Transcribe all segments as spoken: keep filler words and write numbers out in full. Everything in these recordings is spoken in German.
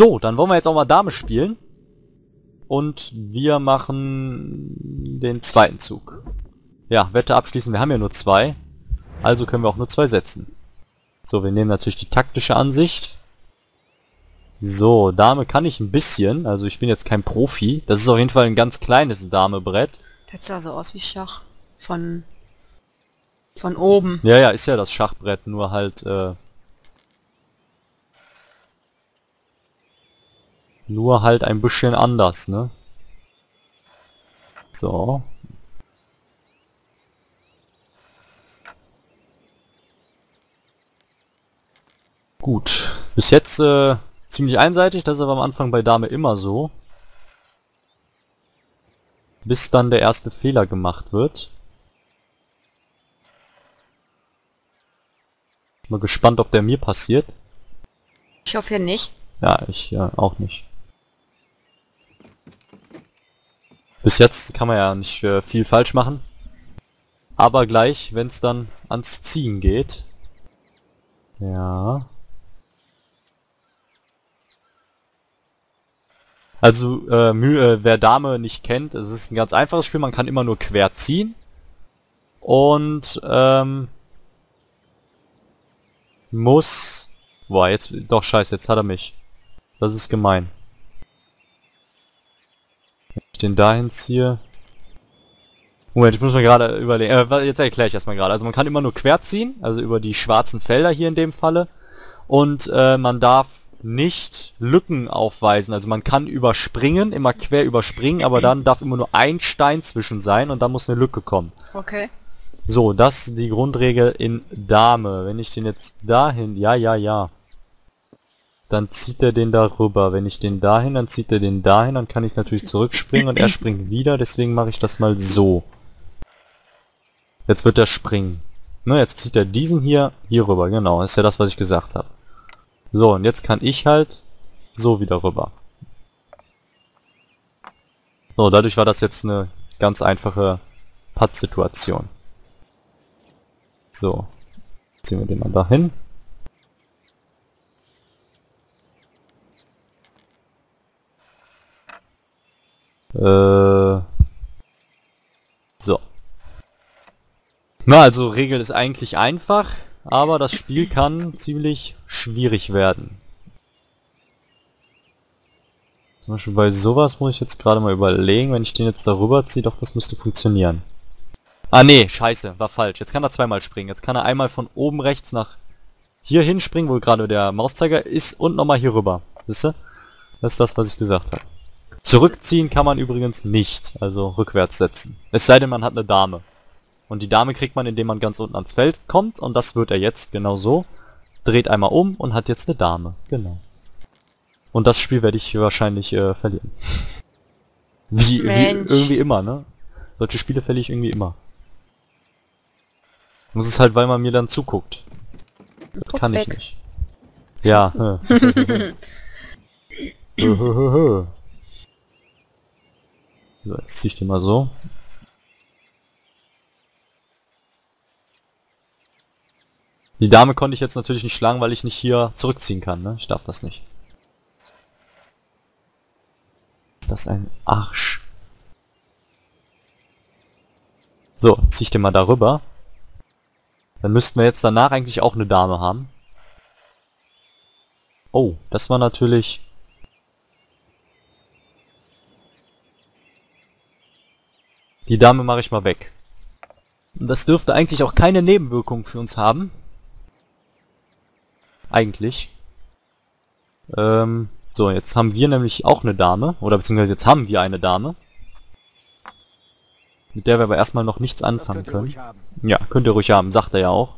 So, dann wollen wir jetzt auch mal Dame spielen. Und wir machen den zweiten Zug. Ja, Wette abschließen. Wir haben ja nur zwei. Also können wir auch nur zwei setzen. So, wir nehmen natürlich die taktische Ansicht. So, Dame kann ich ein bisschen. Also ich bin jetzt kein Profi. Das ist auf jeden Fall ein ganz kleines Dame-Brett. Das sah so aus wie Schach. Von... Von oben. Ja, ja, ist ja das Schachbrett. Nur halt, äh... Nur halt ein bisschen anders, ne? So. Gut. Bis jetzt äh, ziemlich einseitig, das ist aber am Anfang bei Dame immer so. Bis dann der erste Fehler gemacht wird. Mal gespannt, ob der mir passiert. Ich hoffe ja nicht. Ja, ich ja auch nicht. Bis jetzt kann man ja nicht äh, viel falsch machen. Aber gleich, wenn es dann ans Ziehen geht. Ja. Also, äh, Mü äh, wer Dame nicht kennt, es ist ein ganz einfaches Spiel, man kann immer nur quer ziehen. Und, ähm... muss... Boah, jetzt... Doch, scheiße, jetzt hat er mich. Das ist gemein. Wenn ich den dahin ziehe... Moment, ich muss mir gerade überlegen... Äh, jetzt erkläre ich erstmal gerade. Also man kann immer nur quer ziehen, also über die schwarzen Felder hier in dem Falle. Und äh, man darf nicht Lücken aufweisen. Also man kann überspringen, immer quer überspringen, aber dann darf immer nur ein Stein zwischen sein und dann muss eine Lücke kommen. Okay. So, das ist die Grundregel in Dame. Wenn ich den jetzt dahin... Ja, ja, ja. Dann zieht er den da rüber. Wenn ich den dahin, dann zieht er den dahin. Dann kann ich natürlich zurückspringen und er springt wieder. Deswegen mache ich das mal so. Jetzt wird er springen. Ne, jetzt zieht er diesen hier hier rüber. Genau, das ist ja das, was ich gesagt habe. So, und jetzt kann ich halt so wieder rüber. So, dadurch war das jetzt eine ganz einfache Pattsituation. So, ziehen wir den mal dahin. Äh, so. Na, also Regel ist eigentlich einfach, aber das Spiel kann ziemlich schwierig werden. Zum Beispiel bei sowas muss ich jetzt gerade mal überlegen, wenn ich den jetzt darüber ziehe, doch das müsste funktionieren. Ah nee, scheiße, war falsch. Jetzt kann er zweimal springen. Jetzt kann er einmal von oben rechts nach hier hinspringen, wo gerade der Mauszeiger ist, und nochmal hier rüber. Siehst du? Das ist das, was ich gesagt habe. Zurückziehen kann man übrigens nicht, also rückwärts setzen. Es sei denn, man hat eine Dame. Und die Dame kriegt man, indem man ganz unten ans Feld kommt, und das wird er jetzt genau so. Dreht einmal um und hat jetzt eine Dame. Genau. Und das Spiel werde ich wahrscheinlich äh, verlieren. Wie, wie irgendwie immer, ne? Solche Spiele verliere ich irgendwie immer. Das ist halt, weil man mir dann zuguckt. Das kann ich nicht. Ja. So, jetzt zieh ich den mal so. Die Dame konnte ich jetzt natürlich nicht schlagen, weil ich nicht hier zurückziehen kann, ne? Ich darf das nicht. Ist das ein Arsch? So, zieh ich den mal darüber. Dann müssten wir jetzt danach eigentlich auch eine Dame haben. Oh, das war natürlich... Die Dame mache ich mal weg. Und das dürfte eigentlich auch keine Nebenwirkungen für uns haben. Eigentlich. Ähm, so, jetzt haben wir nämlich auch eine Dame. Oder beziehungsweise jetzt haben wir eine Dame. Mit der wir aber erstmal noch nichts anfangen können. Ja, könnt ihr ruhig haben, sagt er ja auch.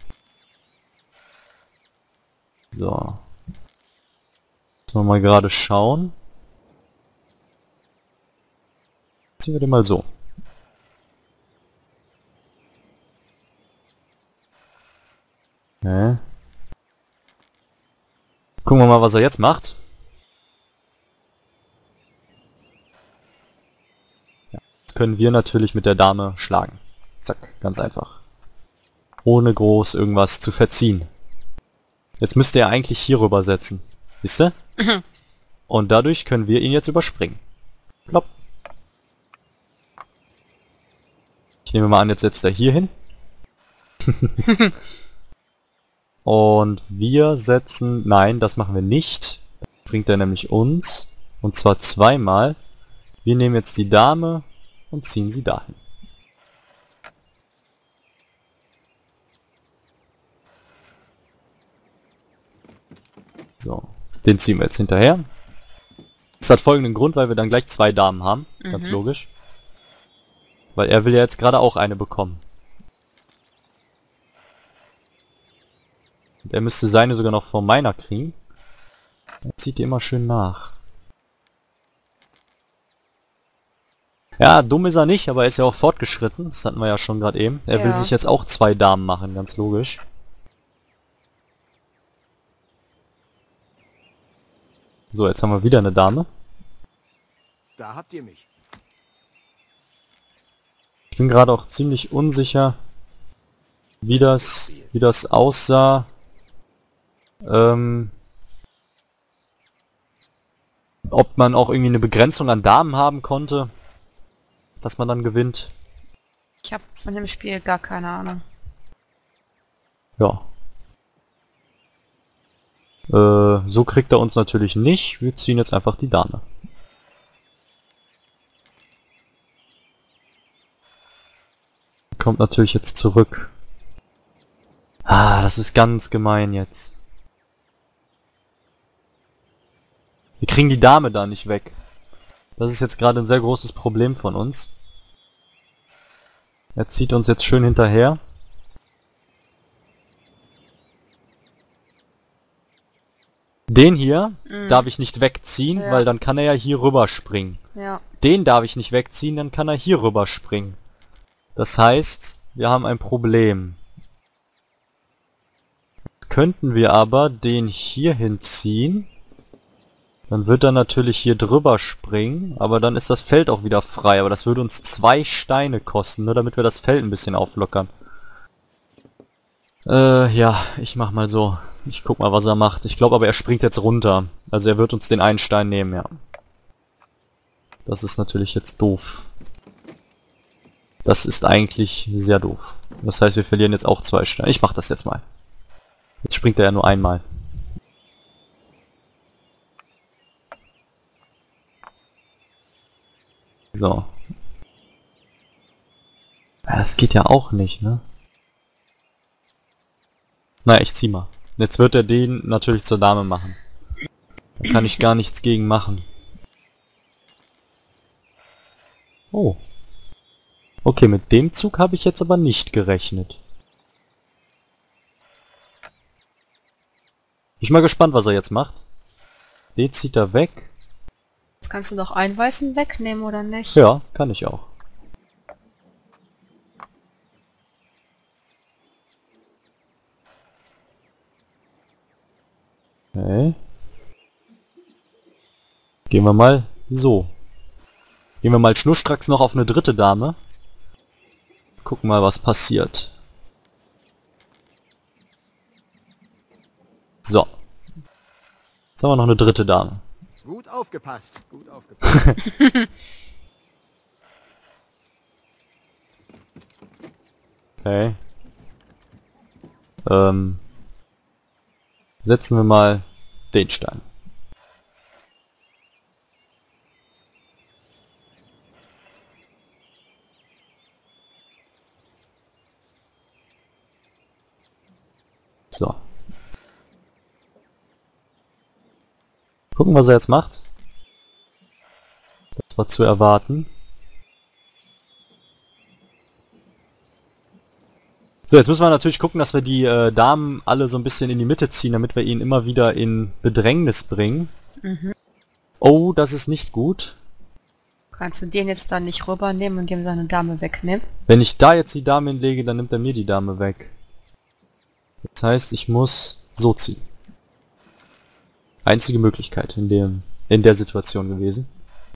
So. Jetzt wollen wir mal gerade schauen. Ziehen wir den mal so. Okay. Gucken wir mal, was er jetzt macht. Ja, jetzt können wir natürlich mit der Dame schlagen. Zack, ganz einfach. Ohne groß irgendwas zu verziehen. Jetzt müsste er eigentlich hier rüber setzen. Siehst du? Und dadurch können wir ihn jetzt überspringen. Plopp. Ich nehme mal an, jetzt setzt er hier hin. Und wir setzen... Nein, das machen wir nicht. Dann bringt er nämlich uns. Und zwar zweimal. Wir nehmen jetzt die Dame und ziehen sie dahin. So, den ziehen wir jetzt hinterher. Das hat folgenden Grund, weil wir dann gleich zwei Damen haben. Mhm. Ganz logisch. Weil er will ja jetzt gerade auch eine bekommen. Und er müsste seine sogar noch vor meiner kriegen. Er zieht die immer schön nach. Ja, dumm ist er nicht, aber er ist ja auch fortgeschritten. Das hatten wir ja schon gerade eben. Er ja. will sich jetzt auch zwei Damen machen, ganz logisch. So, jetzt haben wir wieder eine Dame. Da habt ihr mich. Ich bin gerade auch ziemlich unsicher, wie das, wie das aussah. Ähm, ob man auch irgendwie eine Begrenzung an Damen haben konnte, dass man dann gewinnt. Ich habe von dem Spiel gar keine Ahnung. Ja. Äh, so kriegt er uns natürlich nicht. Wir ziehen jetzt einfach die Dame. Kommt natürlich jetzt zurück. Ah, das ist ganz gemein jetzt. Wir kriegen die Dame da nicht weg. Das ist jetzt gerade ein sehr großes Problem von uns. Er zieht uns jetzt schön hinterher. Den hier mm. darf ich nicht wegziehen, ja. weil dann kann er ja hier rüber springen. Ja. Den darf ich nicht wegziehen, dann kann er hier rüber springen. Das heißt, wir haben ein Problem. Jetzt könnten wir aber den hier hinziehen. Dann wird er natürlich hier drüber springen, aber dann ist das Feld auch wieder frei. Aber das würde uns zwei Steine kosten, nur damit wir das Feld ein bisschen auflockern. Äh, ja, ich mach mal so. Ich guck mal, was er macht. Ich glaube aber, er springt jetzt runter. Also er wird uns den einen Stein nehmen, ja. Das ist natürlich jetzt doof. Das ist eigentlich sehr doof. Das heißt, wir verlieren jetzt auch zwei Steine. Ich mach das jetzt mal. Jetzt springt er ja nur einmal. So. Ja, das geht ja auch nicht, ne? Na, ich zieh mal. Jetzt wird er den natürlich zur Dame machen. Da kann ich gar nichts gegen machen. Oh. Okay, mit dem Zug habe ich jetzt aber nicht gerechnet. Ich bin mal gespannt, was er jetzt macht. Den zieht er weg. Jetzt kannst du doch einen Weißen wegnehmen, oder nicht? Ja, kann ich auch. Okay. Gehen wir mal so. Gehen wir mal schnurstracks noch auf eine dritte Dame. Gucken mal, was passiert. So. Jetzt haben wir noch eine dritte Dame. Gut aufgepasst. Gut aufgepasst. Okay. Ähm. Setzen wir mal den Stein. So. Gucken, was er jetzt macht. Das war zu erwarten. So, jetzt müssen wir natürlich gucken, dass wir die äh, Damen alle so ein bisschen in die Mitte ziehen, damit wir ihn immer wieder in Bedrängnis bringen. Mhm. Oh, das ist nicht gut. Kannst du den jetzt dann nicht rübernehmen und ihm seine Dame wegnehmen? Wenn ich da jetzt die Dame hinlege, dann nimmt er mir die Dame weg. Das heißt, ich muss so ziehen. Einzige Möglichkeit in dem in der Situation gewesen.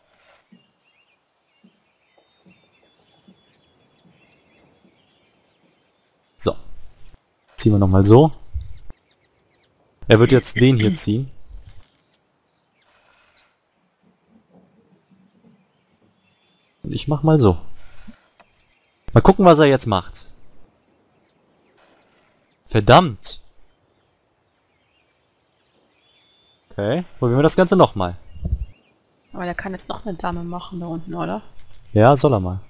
So. Ziehen wir nochmal so. Er wird jetzt den hier ziehen. Und ich mach mal so. Mal gucken, was er jetzt macht. Verdammt! Okay, probieren wir das Ganze nochmal. Aber der kann jetzt noch eine Dame machen da unten, oder? Ja, soll er mal.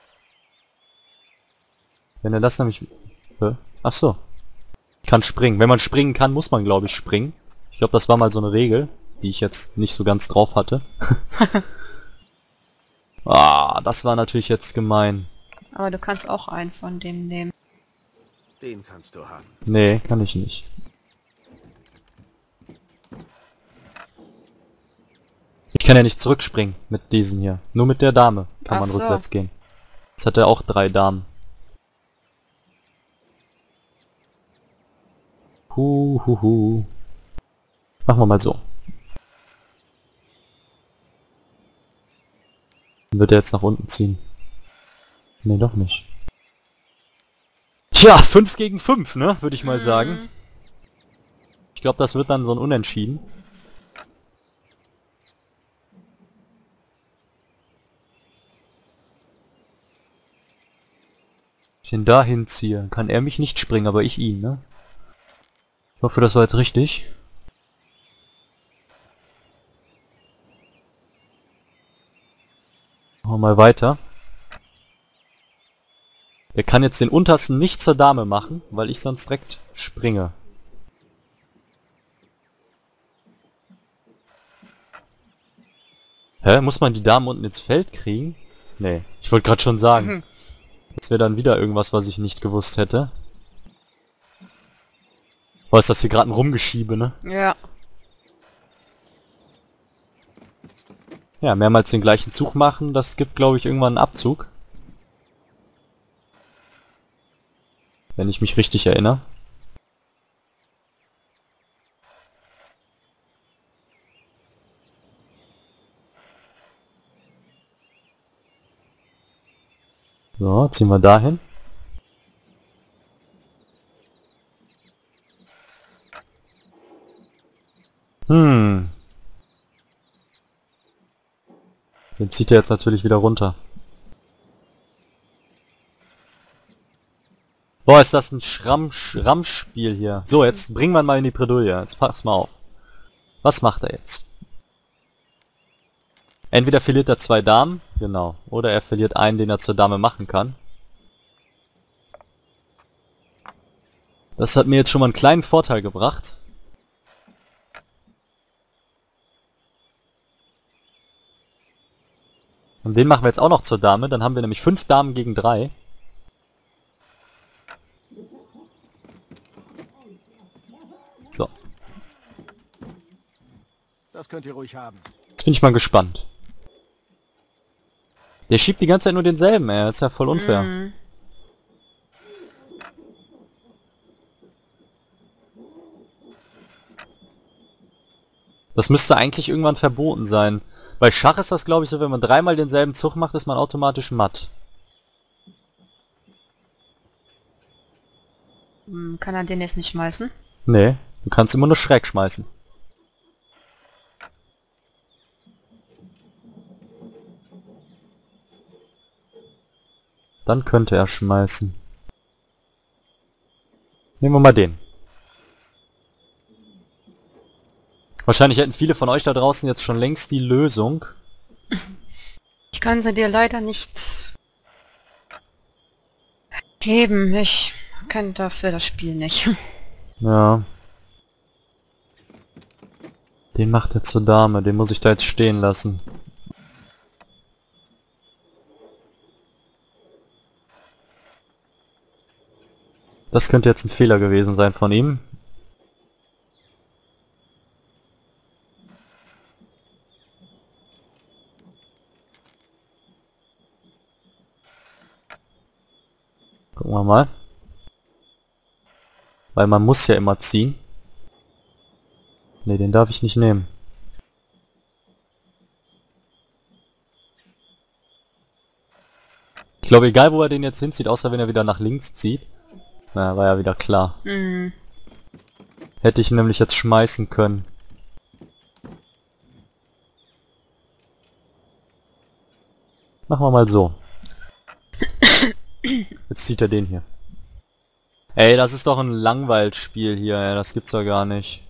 Wenn er das nämlich... Hä? Ach so. Kann springen. Wenn man springen kann, muss man, glaube ich, springen. Ich glaube, das war mal so eine Regel, die ich jetzt nicht so ganz drauf hatte. Ah, das war natürlich jetzt gemein. Aber du kannst auch einen von dem nehmen. Den kannst du haben. Nee, kann ich nicht. Ich kann ja nicht zurückspringen mit diesem hier. Nur mit der Dame kann Ach man so. rückwärts gehen. Jetzt hat er auch drei Damen. Hu, hu, hu. Machen wir mal so. Wird er jetzt nach unten ziehen? Nee, doch nicht. Tja, fünf gegen fünf, ne? Würde ich mal sagen. Ich glaube, das wird dann so ein Unentschieden. Ich ihn da hinziehe, kann er mich nicht springen, aber ich ihn, ne? Ich hoffe, das war jetzt richtig. Machen wir mal weiter. Der kann jetzt den untersten nicht zur Dame machen, weil ich sonst direkt springe. Hä? Muss man die Damen unten ins Feld kriegen? Nee, ich wollte gerade schon sagen. Mhm. Das wäre dann wieder irgendwas, was ich nicht gewusst hätte. Oh, ist das hier gerade ein Rumgeschiebe, ne? Ja. Ja, mehrmals den gleichen Zug machen, das gibt, glaube ich, irgendwann einen Abzug. Wenn ich mich richtig erinnere. So, ziehen wir dahin. Hm. Den zieht er jetzt natürlich wieder runter. Boah, ist das ein Schramm Schrammspiel hier. So, jetzt bringen wir ihn mal in die Bredouille. Jetzt pass mal auf. Was macht er jetzt? Entweder verliert er zwei Damen, genau, oder er verliert einen, den er zur Dame machen kann. Das hat mir jetzt schon mal einen kleinen Vorteil gebracht. Und den machen wir jetzt auch noch zur Dame, dann haben wir nämlich fünf Damen gegen drei. So. Das könnt ihr ruhig haben. Jetzt bin ich mal gespannt. Der schiebt die ganze Zeit nur denselben, ey. Das ist ja voll unfair. Mhm. Das müsste eigentlich irgendwann verboten sein. Bei Schach ist das, glaube ich, so, wenn man dreimal denselben Zug macht, ist man automatisch matt. Hm, kann er den jetzt nicht schmeißen? Nee, du kannst immer nur schräg schmeißen. Dann könnte er schmeißen. Nehmen wir mal den. Wahrscheinlich hätten viele von euch da draußen jetzt schon längst die Lösung. Ich kann sie dir leider nicht geben. Ich kenne dafür das Spiel nicht. Ja. Den macht er zur Dame, den muss ich da jetzt stehen lassen. Das könnte jetzt ein Fehler gewesen sein von ihm. Gucken wir mal. Weil man muss ja immer ziehen. Ne, den darf ich nicht nehmen. Ich glaube, egal wo er den jetzt hinzieht, außer wenn er wieder nach links zieht. Na, war ja wieder klar. Mhm. Hätte ich nämlich jetzt schmeißen können. Machen wir mal so. Jetzt zieht er den hier. Ey, das ist doch ein Langweilspiel hier, ey. Das gibt's ja gar nicht.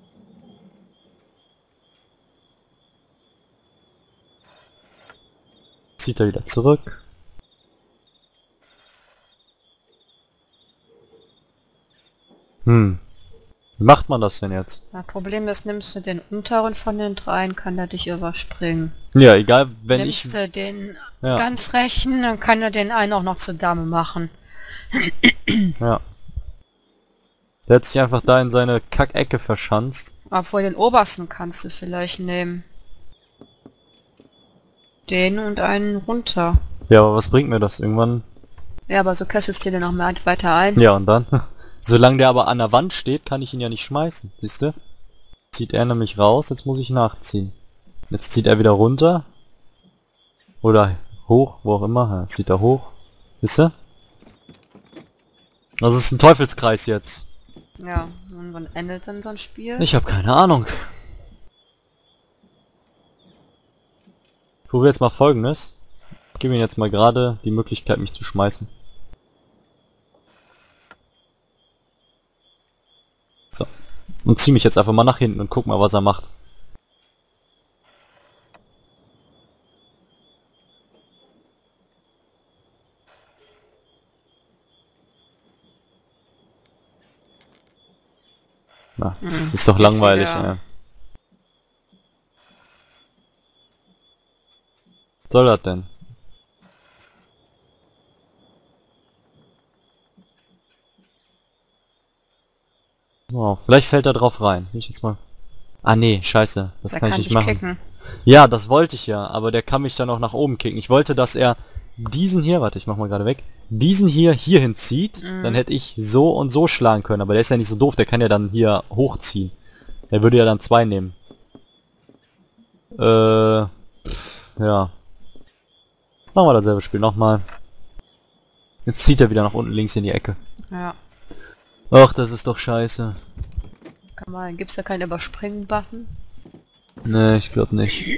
Zieht er wieder zurück. Hm. Wie macht man das denn jetzt? Das Problem ist, nimmst du den unteren von den dreien, kann er dich überspringen. Ja, egal, wenn nimmst ich... du den Ja. ganz rechten, dann kann er den einen auch noch zur Dame machen. Ja. Der hat sich einfach da in seine Kackecke verschanzt. Obwohl den obersten kannst du vielleicht nehmen. Den und einen runter. Ja, aber was bringt mir das irgendwann? Ja, aber so kästest du den noch mehr weiter ein. Ja, und dann? Solange der aber an der Wand steht, kann ich ihn ja nicht schmeißen, siehst du? Zieht er nämlich raus, jetzt muss ich nachziehen. Jetzt zieht er wieder runter. Oder hoch, wo auch immer. Ja, zieht er hoch. Wisst ihr? Das ist ein Teufelskreis jetzt. Ja, und wann endet dann so ein Spiel? Ich habe keine Ahnung. Ich probiere jetzt mal Folgendes. Ich gebe ihm jetzt mal gerade die Möglichkeit, mich zu schmeißen. So. Und ziehe mich jetzt einfach mal nach hinten und guck mal, was er macht. Na, das Hm, ist doch langweilig, wieder. ey. Was soll das denn? Oh, vielleicht fällt er drauf rein. Will ich jetzt mal... Ah nee, scheiße. Das Der kann ich kann nicht dich machen. kicken. Ja, das wollte ich ja, aber der kann mich dann auch nach oben kicken. Ich wollte, dass er diesen hier, warte, ich mach mal gerade weg, diesen hier hierhin zieht, Mhm. dann hätte ich so und so schlagen können, aber der ist ja nicht so doof, der kann ja dann hier hochziehen. Der würde ja dann zwei nehmen. Äh, pff, ja. Machen wir dasselbe Spiel nochmal. Jetzt zieht er wieder nach unten links in die Ecke. Ja. Ach, das ist doch scheiße. Kann man, gibt's da keinen Überspringen-Button? Nee, ich glaube nicht.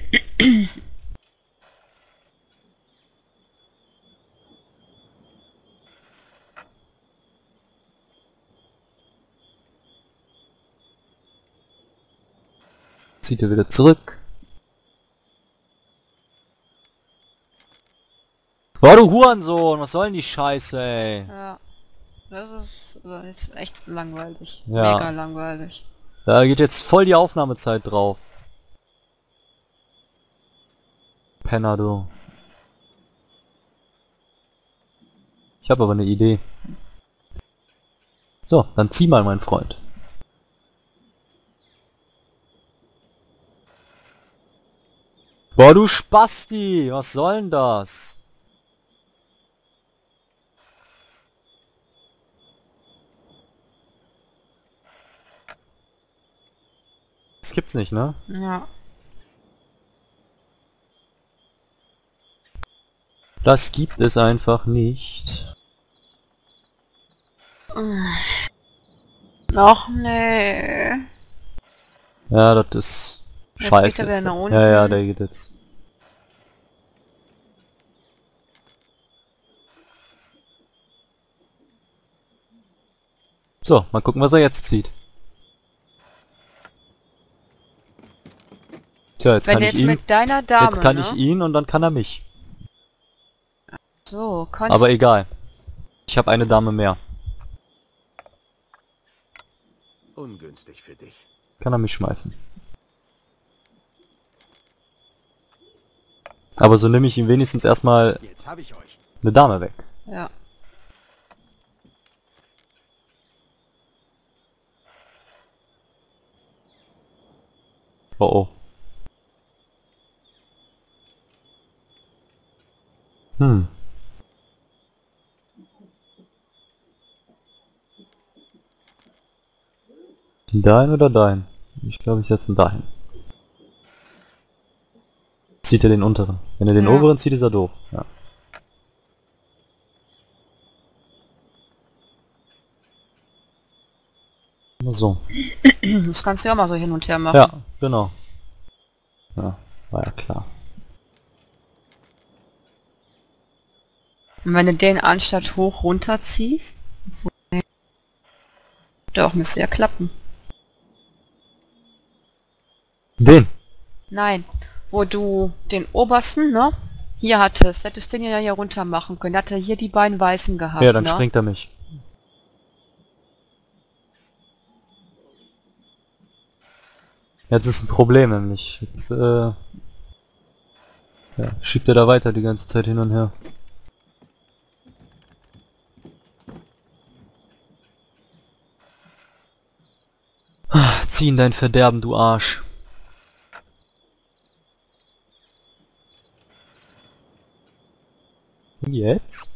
Zieht er wieder zurück. Boah, du Hurensohn, was soll denn die Scheiße, ey? Ja. Das ist, das ist echt langweilig. Ja. Mega langweilig. Da geht jetzt voll die Aufnahmezeit drauf. Penner, du. Ich habe aber eine Idee. So, dann zieh mal, mein Freund. Boah, du Spasti! Was soll denn das? Das gibt's nicht, ne? Ja. Das gibt es einfach nicht. Ach nee. Ja, das ist Jetzt scheiße. geht er wieder ist nach das. unten. Ja, ja, der geht jetzt. So, mal gucken, was er jetzt zieht. Tja, jetzt Wenn kann du ich jetzt ihn. mit deiner Dame, Jetzt kann ne? ich ihn und dann kann er mich. So, kannst Aber egal. Ich habe eine Dame mehr. Ungünstig für dich. Kann er mich schmeißen. Aber so nehme ich ihm wenigstens erstmal Jetzt habe ich euch. eine Dame weg. Ja. Oh oh. Hm. Dahin oder dahin? Ich glaube, ich setze ihn dahin. Zieht er den unteren. Wenn er den Ja. oberen zieht, ist er doof. Ja. Na so. Das kannst du ja mal so hin und her machen. Ja, genau. Ja, war ja klar. Und wenn du den anstatt hoch runterziehst, doch, müsste ja klappen. Den? Nein, wo du den obersten, ne? Hier hattest, hättest du den ja hier runter machen können. Da hat er hier die beiden weißen gehabt, Ja, dann ne? springt er mich. Jetzt ist ein Problem nämlich. Jetzt, äh... ja, schiebt er da weiter die ganze Zeit hin und her. Ah, zieh in dein Verderben, du Arsch. Jetzt?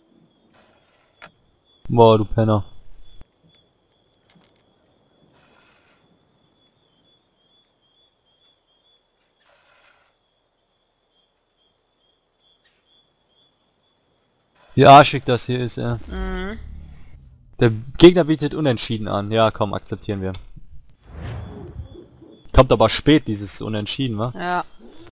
Boah, du Penner. Wie arschig das hier ist, ey. Mhm. Der Gegner bietet Unentschieden an. Ja, komm, akzeptieren wir. Kommt aber spät, dieses Unentschieden, wa? Ja.